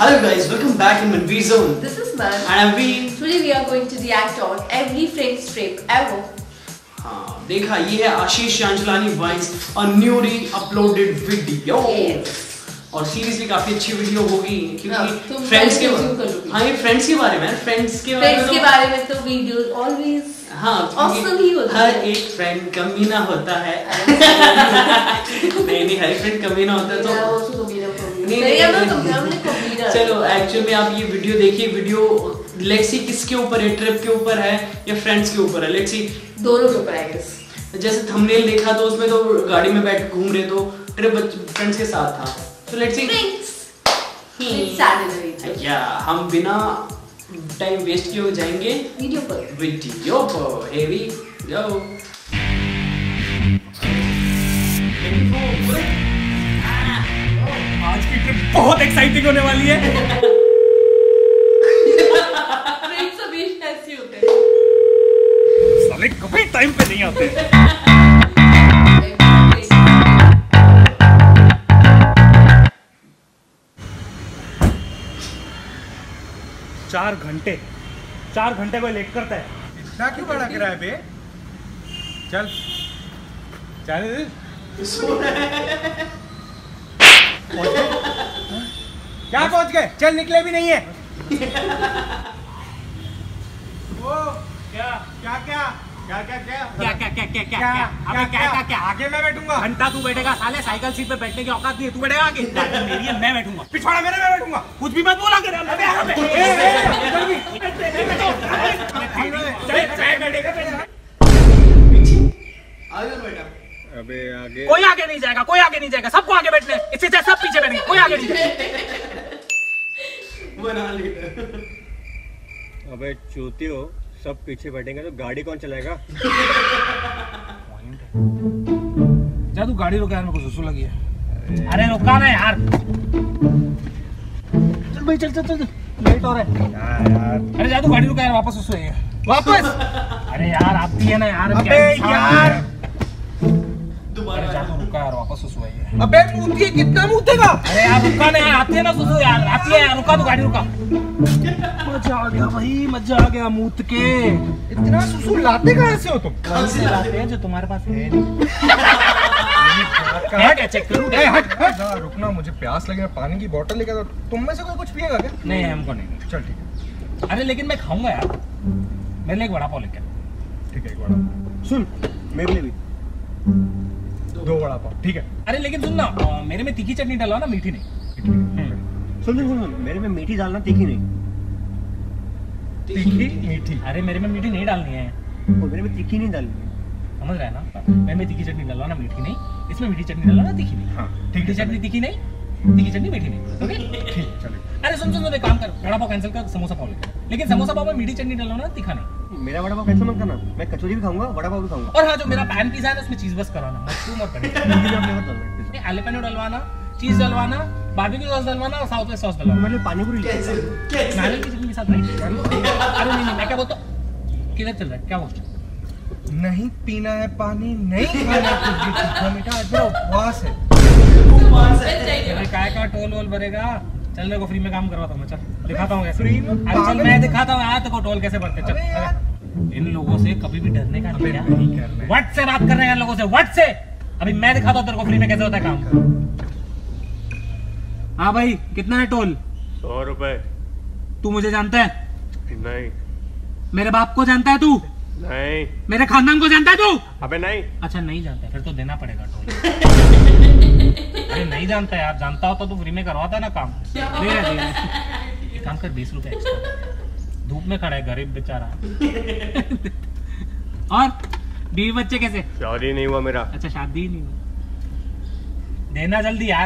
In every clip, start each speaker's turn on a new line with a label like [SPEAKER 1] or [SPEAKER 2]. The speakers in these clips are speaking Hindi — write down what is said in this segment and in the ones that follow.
[SPEAKER 1] Hello guys, welcome back in ManVeer Zone.
[SPEAKER 2] This is Man.
[SPEAKER 1] And I'm Veer.
[SPEAKER 2] Today we are going to react on every friend's trip ever.
[SPEAKER 1] हाँ देखा ये है आशीष चांचलानी वाइन्स और न्यूली अपलोडेड वीडियो और सीरियसली काफी अच्छी वीडियो होगी क्योंकि फ्रेंड्स के फ्रेंड्स के बारे में तो
[SPEAKER 2] वीडियोस ऑलवेज
[SPEAKER 1] ऑसम ही होता है। हर एक फ्रेंड कमीना होता है। नहीं हर एक फ्रेंड कमीना होता है तो चलो एक्चुअली में आप ये वीडियो देखिए। वीडियो लेट्स सी किसके ऊपर है, ट्रिप के ऊपर है या फ्रेंड्स के ऊपर है। लेट्स सी
[SPEAKER 2] दोनों के ऊपर आई गेस।
[SPEAKER 1] जैसे थंबनेल देखा तो उसमें तो गाड़ी में बैठ घूम रहे तो ट्रिप फ्रेंड्स के साथ था। तो लेट्स सी या हम बिना टाइम वेस्ट किए जाएंगे वीडियो पर। Heavy go.
[SPEAKER 3] आज की ट्रिप बहुत एक्साइटिंग होने वाली है।
[SPEAKER 2] फ्रेंड्स हमेशा ऐसे होते हैं,
[SPEAKER 3] साले कभी टाइम पे नहीं आते। 4 घंटे कोई लेट करता है।
[SPEAKER 4] इतना क्यों बड़ा किराया बे? चल क्या पहुंच गए? चल निकले भी नहीं है। वो क्या आगे मैं बैठूंगा।
[SPEAKER 3] घंटा तू बैठेगा साले, साइकिल सीट पे बैठने की औकात नहीं है। तू बैठेगा आगे, मेरी है, मैं बैठूंगा।
[SPEAKER 4] पिछवाड़ा मेरे में बैठूंगा।
[SPEAKER 3] कुछ भी मत बोला कर।
[SPEAKER 4] अबे आगे
[SPEAKER 3] कोई आगे नहीं जाएगा, कोई आगे नहीं जाएगा। सबको आगे बैठने, इससे सब पीछे बैठेंगे, कोई आगे नहीं जाएगा।
[SPEAKER 4] अबे चूती हो, सब पीछे बैठेंगे तो गाड़ी कौन चलाएगा?
[SPEAKER 3] जा तू गाड़ी रोका यार, मेरे को सुसु लगी है। अरे रुका ना यार। चल भाई चल लेट हो रहा है
[SPEAKER 4] यार।
[SPEAKER 3] अरे जा तू गाड़ी रुका यार, वापस सुसु है वापस। अरे यार आती है ना यार।
[SPEAKER 4] अबे यार
[SPEAKER 3] दोबारा जा तू रुका यार, वापस सुसु है।
[SPEAKER 4] अबे मूती कितना मूतेगा?
[SPEAKER 3] अरे यार रुका ना यार, आती है ना सुसु यार, आती है यार। रुका तू गाड़ी रुका। मजा आ गया भाई, मजा आ गया मूत के।
[SPEAKER 4] इतना सुसु लाते कहाँ से हो तुम?
[SPEAKER 3] कहाँ से लाते हैं जो तुम्हारे पास है नहीं। क्या चेक करूं?
[SPEAKER 4] हट रुकना, मुझे प्यास लगे, मैं पानी की बोतल लेकर। तो तुम में से कोई कुछ पिएगा क्या?
[SPEAKER 3] नहीं हमको नहीं।
[SPEAKER 4] चल ठीक है।
[SPEAKER 3] अरे लेकिन मैं खाऊंगा यार, मेरे लिए एक वड़ा पाव लेके।
[SPEAKER 4] ठीक है एक वड़ा पाव। सुन मेरे लिए भी 2 वड़ा पाव। ठीक है।
[SPEAKER 3] अरे लेकिन सुन ना, मेरे में तीखी चटनी डालो ना, मीठी नहीं।
[SPEAKER 4] सुन मेरे में मीठी डालना, तीखी नहीं। तीखी मीठी?
[SPEAKER 3] अरे मेरे में मीठी नहीं डालनी है।
[SPEAKER 4] मेरे में तीखी नहीं डालनी है,
[SPEAKER 3] समझ रहा है ना? मेरे में तीखी चटनी डालो ना, मीठी नहीं। इसमें मीठी चटनी डालो ना, तीखी नहीं।
[SPEAKER 4] हाँ
[SPEAKER 3] मीठी चटनी तीखी नहीं, तीखी चटनी मीठी नहीं। ओके
[SPEAKER 4] ठीक चलो।
[SPEAKER 3] अरे सुन एक काम कर, वड़ा पाव कैंसिल कर, समोसा पाव लेके। लेकिन समोसा पाव में मीठी चटनी डालो ना, तीखा नहीं।
[SPEAKER 4] मेरा वड़ा पाव कैंसिल मत करना, मैं कचौरी भी खाऊंगा, वड़ा पाव भी खाऊंगा।
[SPEAKER 3] और हाँ, जो मेरा पैन पिज़्ज़ा है ना, उसमें चीज बस कराना, मशरूम और पनीर। आलेपेनो डलवाना, चीज डलवाना, बारबेक्यू सॉस डलवाना और साउथ वेस्ट सॉस डलवाना।
[SPEAKER 4] मैंने पानी पूरी
[SPEAKER 3] नारियल की चटनी के साथ नहीं। अरे नहीं मैं क्या बोलता हूँ, किधर चल रहा है, क्या बोलता हूँ?
[SPEAKER 4] नहीं पीना है पानी, नहीं खाना कुछ भी तीखा मीठा, आज मेरा उपवास है।
[SPEAKER 3] अरे काय का टोल वोल भरेगा? चल मेरे को फ्री में काम करवाता हूँ मैं, चल दिखाता हूँ कैसे।
[SPEAKER 4] फ्री में?
[SPEAKER 3] अरे चल मैं दिखाता हूँ यार तेरे को टोल कैसे भरते। चल इन लोगों से कभी भी डरने का नहीं है। व्हाट से बात कर रहे हैं लोगों से, व्हाट से? अभी मैं दिखाता हूँ तेरे को फ्री में कैसे होता है काम। हाँ भाई कितना है टोल?
[SPEAKER 4] 100 रुपए।
[SPEAKER 3] तू मुझे जानता है?
[SPEAKER 4] नहीं।
[SPEAKER 3] मेरे बाप को जानता है तू?
[SPEAKER 4] नहीं।
[SPEAKER 3] मेरे खानदान को जानता है तू?
[SPEAKER 4] अबे नहीं।
[SPEAKER 3] अच्छा नहीं जानता है, फिर तो देना पड़ेगा टोल। अरे नहीं जानता यार, जानता हो तो तू फ्री में करवाता ना काम। दे रहे काम कर, 20 रुपए एक्स्ट्रा। धूप में खड़ा है गरीब बेचारा। और बीवी बच्चे कैसे?
[SPEAKER 4] शादी नहीं हुआ मेरा।
[SPEAKER 3] अच्छा शादी ही नहीं हुआ, देना जल्दी यार।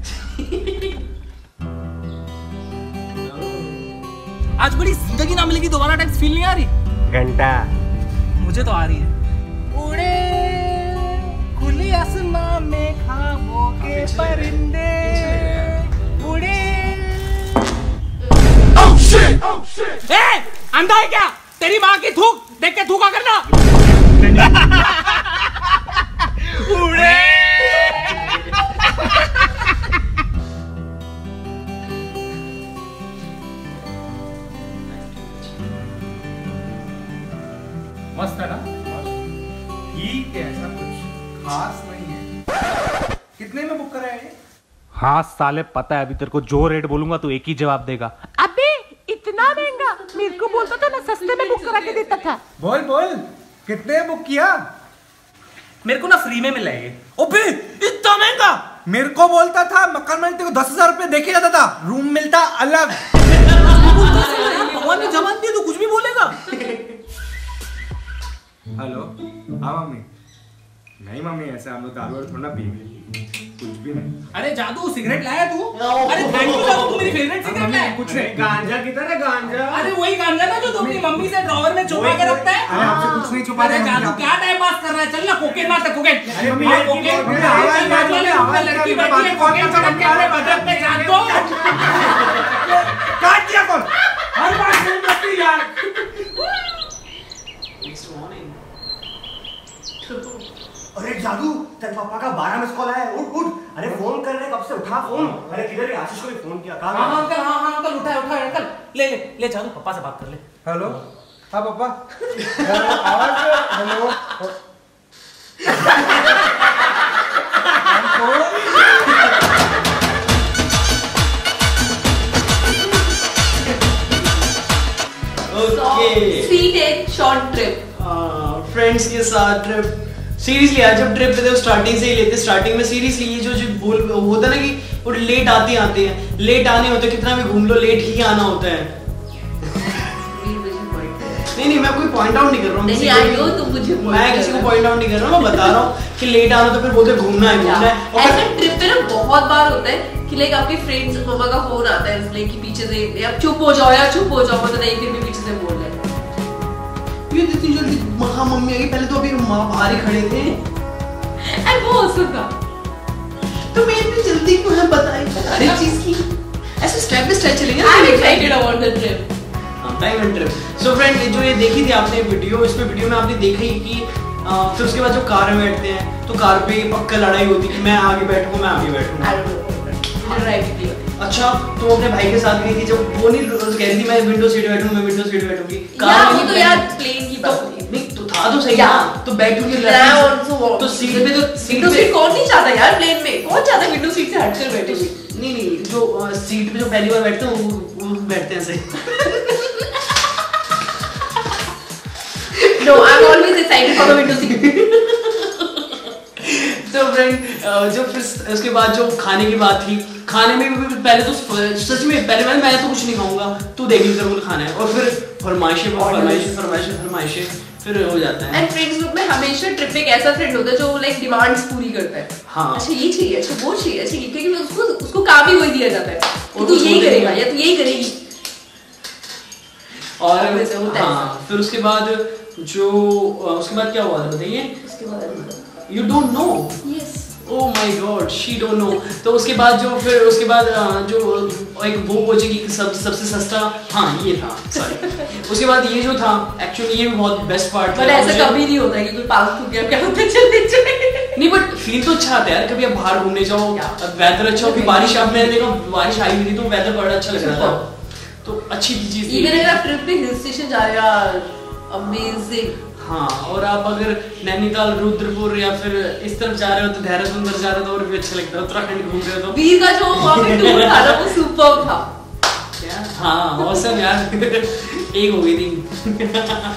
[SPEAKER 3] आज बड़ी जिंदगी ना मिलेगी दोबारा टाइप्स फील नहीं आ रही?
[SPEAKER 4] घंटा
[SPEAKER 3] मुझे तो आ रही है। उड़े खुली आसमां में ख्वाबों के परिंदे उड़े। अंधा है क्या? तेरी माँ की थूक देख के थूका करना। उड़े
[SPEAKER 5] कितने में बुक करा है?
[SPEAKER 3] हाँ साले पता है, अभी तेरे को जो रेट बोलूंगा तू एक ही जवाब देगा।
[SPEAKER 6] अबे इतना महंगा? मेरे को बोलता था मैं सस्ते में बुक करा के देता था।
[SPEAKER 5] बोल बोल कितने बुक किया?
[SPEAKER 3] मेरे को ना फ्री में मिला है।
[SPEAKER 5] ओबे इतना महंगा? मेरे को बोलता था मकान में तेरे को 10,000 रुपए देके जाता था, रूम मिलता अलग।
[SPEAKER 3] भगवान ने जबान दी तो कुछ भी बोलेगा।
[SPEAKER 5] हेलो हाँ मम्मी। नहीं मम्मी ऐसे हम लोग दारू थोड़ा ना पिएंगे, कुछ भी नहीं।
[SPEAKER 3] अरे जादू सिगरेट लाया तू? अरे थैंक यू जादू, तू मेरी फेवरेट सिगरेट लाया।
[SPEAKER 5] कुछ नहीं। गांजा किधर है? गांजा
[SPEAKER 3] अरे वही गांजा ना जो तू अपनी मम्मी से ड्रॉवर में छुपा के रखता है।
[SPEAKER 5] अरे आपसे कुछ नहीं छुपा
[SPEAKER 3] अरे जादू क्या टाइम पास कर रहा है? चल ना कोकेन मारता, कोकेन।
[SPEAKER 5] अरे मम्मी
[SPEAKER 3] लड़की बैठी है कोकेन चढ़ के अपने बदन पे जान दो।
[SPEAKER 5] काट दिया कौन? हर बार फोन करती यार। अरे जादू तेरे पापा का 12 मिस कॉल आया है, उठ उठ। अरे फोन कर रहे कब से, उठा फोन। अरे किधर है? आशीष को भी फोन किया। कहां?
[SPEAKER 3] हां अंकल, हां अंकल उठा अंकल। ले ले ले जादू पापा से बात कर ले।
[SPEAKER 5] हेलो हाँ पापा। आवाज hello.
[SPEAKER 1] Okay
[SPEAKER 2] sweet and short trip,
[SPEAKER 1] friends के साथ ट्रिप। सीरियसली यार जब ट्रिप पे तो स्टार्टिंग से ही लेते, स्टार्टिंग में सीरियसली ये जो बोल होता ना कि वो लेट आते हैं, लेट आने होते, कितना भी घूम लो लेट ही आना होता है। नहीं मैं कोई पॉइंट आउट नहीं कर रहा हूँ,
[SPEAKER 2] नहीं आई हो तुम मुझे,
[SPEAKER 1] मैं किसी को पॉइंट आउट नहीं कर रहा हूँ, मैं बता रहा हूँ कि लेट आना तो फिर बोलते घूमना है।
[SPEAKER 2] ऐसा ट्रिप पे ना बहुत बार होता है कि लाइक आपके फ्रेंड्स मम्मा का फोन आता है इसलिए कि पीछे से आप चुप हो जाओ यार, चुप हो जाओ, मतलब नहीं फिर भी पीछे से बोल रहे हैं
[SPEAKER 1] ये इतनी जल्दी हाँ मम्मी आई, पहले तो अभी माँ बाहर ही खड़े थे।
[SPEAKER 2] एंड वो सुनता
[SPEAKER 1] तो मैं इतनी जल्दी क्यों है बताई हर एक चीज की, ऐसे स्टेप बाय स्टेप चलेंगे।
[SPEAKER 2] I am excited about the trip.
[SPEAKER 1] Time and trip. So friend जो ये देखी थी आपने वीडियो, इसमें वीडियो में आपने देखा ही कि फिर उसके बाद जो कार में बैठते हैं तो कार पे पक्का लड़ाई होती कि मैं आगे बैठूं, मैं आगे बैठूं। अच्छा तो अपने भाई के साथ गई थी, जब वो नहीं कह रही थी मैं विंडो सीट बैठूं, मैं विंडो सीट बैठूंगी
[SPEAKER 2] कार में, तो यार प्लेन की बात थी।
[SPEAKER 1] नहीं तो था तो सही ना, तो बैठूंगी तो सीट पे, तो
[SPEAKER 2] विंडो सीट कौन नहीं चाहता यार प्लेन में, कौन चाहता विंडो सीट से हटकर बैठे?
[SPEAKER 1] नहीं जो सीट पे जो पहली बार बैठते हैं वो बैठते हैं सही।
[SPEAKER 2] No, I'm always excited for the window seat.
[SPEAKER 1] तो फ्रेंड जो फिर उसके बाद जो खाने की बात थी, खाने में भी पहले तो सच में पहले मैं तो कुछ नहीं खाऊंगा, तू देख लीजिए वो खाना है, और फिर फरमाइशें फिर हो जाता है।
[SPEAKER 2] एंड फ्रेंड्स ग्रुप में हमेशा ट्रिप एक ऐसा फ्रेंड होता है जो लाइक डिमांड्स पूरी करता है।
[SPEAKER 1] हाँ
[SPEAKER 2] अच्छा ये चाहिए, अच्छा वो चाहिए, अच्छा ये, क्योंकि उसको काम ही वही दिया जाता है कि तू यही करेगा या तू यही करेगी।
[SPEAKER 1] और हाँ फिर उसके बाद क्या हुआ था बताइए?
[SPEAKER 2] उसके बाद
[SPEAKER 1] you don't know?
[SPEAKER 2] Yes
[SPEAKER 1] oh my god she don't know. तो उसके बाद जो एक वो पहुंचेगी सबसे सस्ता, हाँ ये था सॉरी। उसके बाद ये जो था एक्चुअली ये भी बहुत बेस्ट पार्ट था।
[SPEAKER 2] बट ऐसा कभी नहीं होता कि कोई पास हो गया क्या होता चलते चले।
[SPEAKER 1] नहीं बट फील तो अच्छा आता है यार, कभी आप बाहर घूमने जाओ, वेदर अच्छा हो, बारिश आप मैंने देखा बारिश आई हुई थी तो वेदर बड़ा अच्छा लग रहा था, तो अच्छी चीज थी।
[SPEAKER 2] इवन अगर आप ट्रिप पे हिल स्टेशन जा रहे हो अमेजिंग।
[SPEAKER 1] हाँ और आप अगर नैनीताल, रुद्रपुर या फिर इस तरफ जा रहे हो तो देहरादून जा रहे हो तो और भी अच्छा लगता है। उत्तराखंड घूम रहे हो तो
[SPEAKER 2] वीर का जो वहाँ पे टूर था ना वो सुपर्ब था।
[SPEAKER 1] क्या? हाँ ऑसम यार। एक हो गई थी।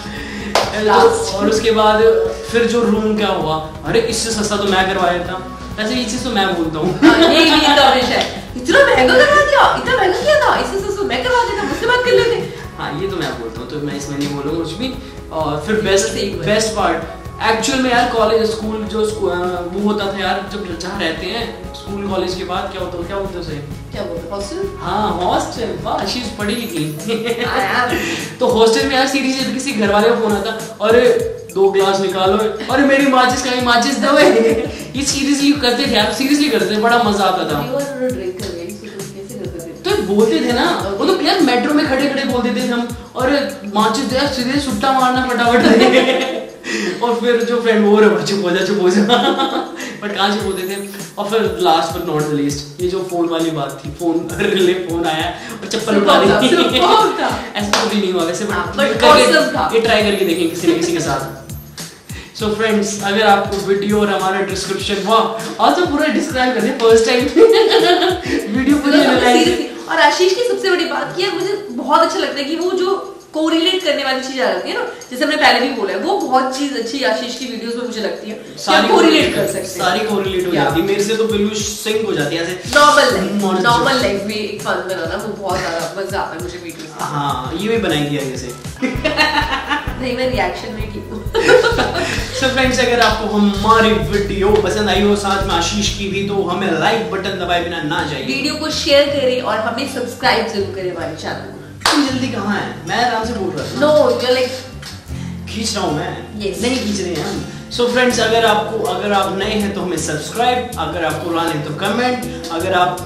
[SPEAKER 1] और उसके बाद फिर जो रूम क्या हुआ, अरे इससे सस्ता तो मैं करवाया था, वैसे ये चीज तो मैं बोलता हूँ।
[SPEAKER 2] ये वीर का हमेशा है, इतना महंगा करवा दिया, इतना महंगा किया था, इससे सस्ता मैं करवा देता, मुझसे बात कर लेते।
[SPEAKER 1] हाँ ये तो मैं बोलता हूँ, तो मैं इसमें नहीं बोलूँगा कुछ भी। और फिर बेस्ट पार्ट एक्चुअल में यार कॉलेज स्कूल जो वो होता था यार, जब जहाँ रहते हैं स्कूल कॉलेज के बाद क्या होता है उसे
[SPEAKER 2] क्या बोलते हॉस्टल?
[SPEAKER 1] हाँ हॉस्टल, वाह आशीष पढ़ी लिखी। तो हॉस्टल में यार सीरीज किसी घर वाले का फोन आता, अरे 2 ग्लास निकालो, अरे मेरी माचिस कहीं माचिस दो। ये सीरियसली करते थे यार, सीरियसली करते थे, बड़ा मजा आता था। तो बोलते थे ना वो तो यार मेट्रो में खड़े खड़े बोल देते थे हम, और माचिस दे सीधे सुट्टा मारना फटाफट। और फिर जो फ्रेंड वो रहा चुप हो जा बट कहाँ से बोलते थे। और फिर last but not the least ये जो फोन वाली बात थी, फोन आया और चप्पल उठा ली। ऐसा तो कभी नहीं हुआ वैसे, बट ये ट्राई करके देखें किसी न किसी के साथ। सो फ्रेंड्स, अगर आपको वीडियो और हमारा डिस्क्रिप्शन, वाह आज तो पूरा डिस्क्राइब कर दिया फर्स्ट टाइम वीडियो पूरी एनालाइज।
[SPEAKER 2] और आशीष की सबसे बड़ी बात की है, मुझे बहुत अच्छा लगता है कि वो जो कोरिलेट करने वाली चीज आ जाती है ना, जैसे हमने पहले भी बोला है, वो बहुत चीज अच्छी आशीष की वीडियोस में मुझे लगती है।
[SPEAKER 1] सारी
[SPEAKER 2] कोरिलेट कर सकते हैं,
[SPEAKER 1] सारी कोरिलेट हो जाती है मेरे से, तो बिल्कुल सिंक हो जाती है ऐसे।
[SPEAKER 2] नॉर्मल लाइफ भी एक फन बनाना वो बहुत ज्यादा मजा आता है मुझे वीडियोस में।
[SPEAKER 1] हाँ, ये भी बनाएंगे आगे से।
[SPEAKER 2] नहीं, मैं रिएक्शन में ठीक हूँ।
[SPEAKER 1] सो फ्रेंड्स, अगर आपको हमारी वीडियो पसंद आई हो, साथ में आशीष की भी, तो हमें लाइक बटन दबाए बिना ना जाइए,
[SPEAKER 2] वीडियो को शेयर करें और हमें सब्सक्राइब जरूर करें हमारे चैनल को।
[SPEAKER 1] जल्दी कहाँ है? मैं आराम से बोल रहा था।
[SPEAKER 2] नो, यू लाइक
[SPEAKER 1] खींच रहा हूँ मैं।
[SPEAKER 2] Yes.
[SPEAKER 1] नहीं खींच रहे हैं हम। सो फ्रेंड्स, अगर आप नए हैं तो हमें सब्सक्राइब, अगर आप पुराने हैं तो कमेंट, अगर आप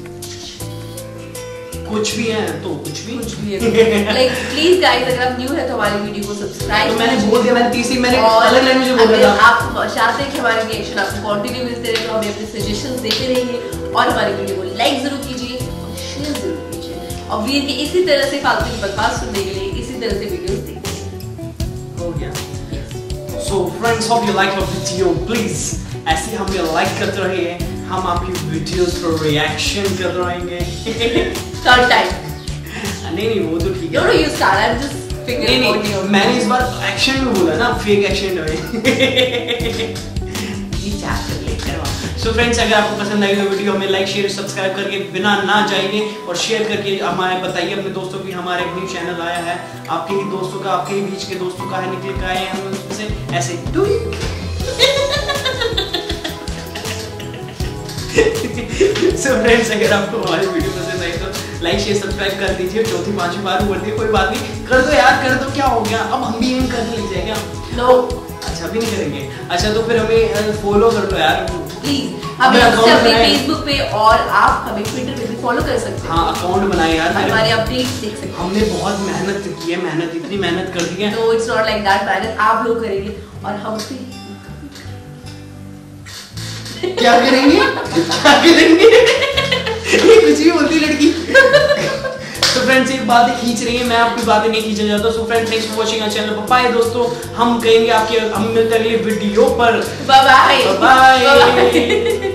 [SPEAKER 1] कुछ भी हैं तो कुछ भी है।
[SPEAKER 2] लाइक प्लीज गाइस, अगर आप न्यू है तो हमारी वीडियो को सब्सक्राइब।
[SPEAKER 1] तो मैंने बोल दिया, मैंने तीसरी मैंने
[SPEAKER 2] अलग
[SPEAKER 1] लैंग्वेज में बोला था।
[SPEAKER 2] आप चाहते हैं कि हमारे रिएक्शन आपको कंटिन्यू मिलते रहे, तो हमें अपने सजेशंस देते रहिए और हमारी वीडियो को लाइक जरूर कीजिए और शेयर जरूर कीजिए। और वीर की इसी तरह से फालतू की बकवास सुनने के लिए इसी तरह से वीडियोस देखिए।
[SPEAKER 1] हो गया। So friends, hope you like our video. Please ऐसे हमें लाइक करते रहिए, हम आपकी वीडियोस पर रिएक्शन कर रहेंगे।
[SPEAKER 2] थर्ड टाइम
[SPEAKER 1] नहीं, वो तो ठीक है।
[SPEAKER 2] No, you start, I am just finger pointing out.
[SPEAKER 1] मैंने इस बार एक्शन में बोला ना, फेक एक्शन में। ये चाट कर ले करवा। सो फ्रेंड्स, अगर आपको पसंद आई तो वीडियो हमें लाइक शेयर सब्सक्राइब करके बिना ना जाइए और शेयर करके हमारे बताइए अपने दोस्तों की हमारा एक न्यू चैनल आया है, आपके ही दोस्तों का, आपके ही बीच के दोस्तों का है, निकल का है, हम उससे ऐसे सो फ्रेंड्स, अगर आपको हमारी वीडियो पसंद आई तो लाइक शेयर सब्सक्राइब कर दीजिए। चौथी पांचवी बार बोल दिए, कोई बात नहीं, कर दो यार, कर दो, क्या हो गया, अब हम भी एम करने लग जाएंगे।
[SPEAKER 2] नो,
[SPEAKER 1] अच्छा भी नहीं करेंगे। अच्छा तो फिर हमें फॉलो कर लो यार
[SPEAKER 2] प्लीज। हमें अपने फेसबुक पे और आप हमें ट्विटर पे भी फॉलो कर सकते हैं।
[SPEAKER 1] हाँ, अकाउंट बनाए यार,
[SPEAKER 2] हमारे अपडेट्स देख सकते हैं।
[SPEAKER 1] हमने बहुत मेहनत की है, इतनी मेहनत कर दी है।
[SPEAKER 2] तो इट्स नॉट लाइक दैट, मेहनत आप लोग करेंगे और हम उससे
[SPEAKER 1] क्या करेंगे? ये कुछ भी बोलती लड़की। तो फ्रेंड्स, एक बातें खींच रही है, मैं आपकी बातें नहीं खींचना चाहता। So friends, thanks for watching our channel. Bye दोस्तों, हम कहेंगे आपके, हम मिलते हैं अगली वीडियो पर।
[SPEAKER 2] Bye bye.
[SPEAKER 1] बाय।